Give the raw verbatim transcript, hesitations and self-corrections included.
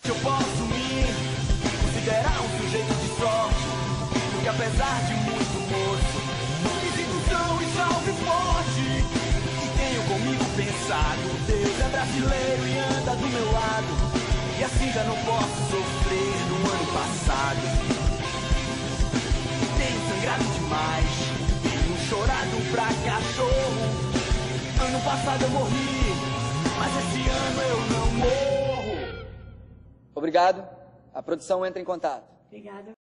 Eu posso me considerar um sujeito de sorte, porque apesar de muito moço, me sinto são e salve forte. E tenho comigo pensado, Deus é brasileiro e anda do meu lado, e assim já não posso sofrer no ano passado. Tenho sangrado demais, tenho chorado pra cachorro. Ano passado eu morri, mas esse ano eu não morro. Obrigado. A produção entra em contato. Obrigada.